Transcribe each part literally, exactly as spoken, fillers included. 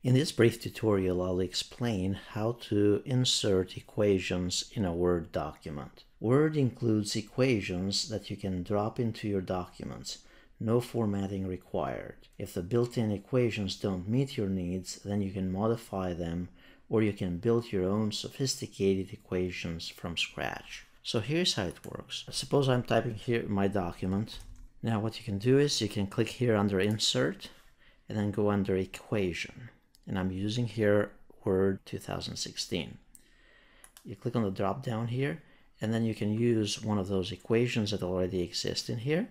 In this brief tutorial, I'll explain how to insert equations in a Word document. Word includes equations that you can drop into your documents. No formatting required. If the built-in equations don't meet your needs, then you can modify them, or you can build your own sophisticated equations from scratch. So here's how it works. Suppose I'm typing here in my document. Now what you can do is you can click here under Insert and then go under Equation. And I'm using here Word two thousand sixteen. You click on the drop down here, and then you can use one of those equations that already exist in here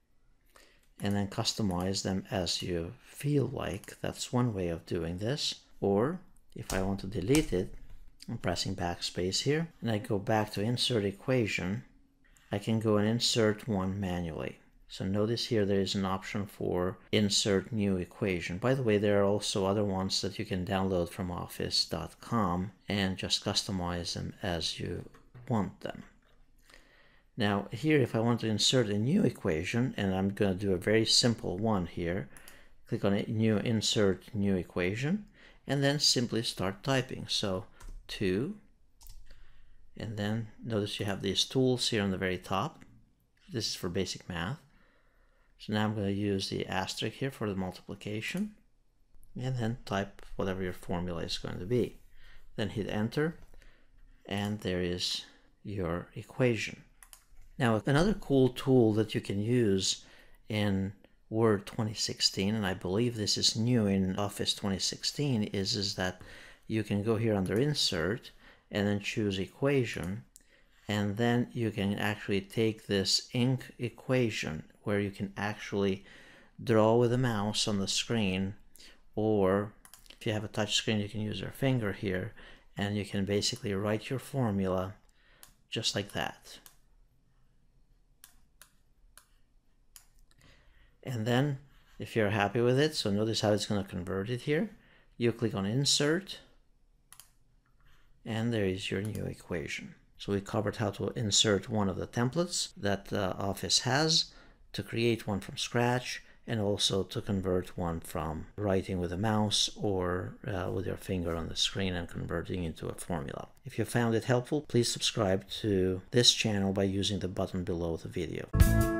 and then customize them as you feel like. That's one way of doing this. Or if I want to delete it, I'm pressing backspace here and I go back to Insert Equation. I can go and insert one manually. So notice here there is an option for Insert New Equation. By the way, there are also other ones that you can download from office dot com and just customize them as you want them. Now here, if I want to insert a new equation, and I'm going to do a very simple one here, click on New Insert New Equation, and then simply start typing. So two, and then notice you have these tools here on the very top. This is for basic math. So now I'm going to use the asterisk here for the multiplication, and then type whatever your formula is going to be. Then hit enter, and there is your equation. Now another cool tool that you can use in Word twenty sixteen, and I believe this is new in Office twenty sixteen, is, is that you can go here under Insert and then choose Equation, and then you can actually take this ink equation where you can actually draw with a mouse on the screen, or if you have a touch screen you can use your finger here and you can basically write your formula just like that. And then if you're happy with it, so notice how it's going to convert it here. You click on Insert and there is your new equation. So we covered how to insert one of the templates that uh, Office has, to create one from scratch, and also to convert one from writing with a mouse or uh, with your finger on the screen and converting into a formula. If you found it helpful, please subscribe to this channel by using the button below the video.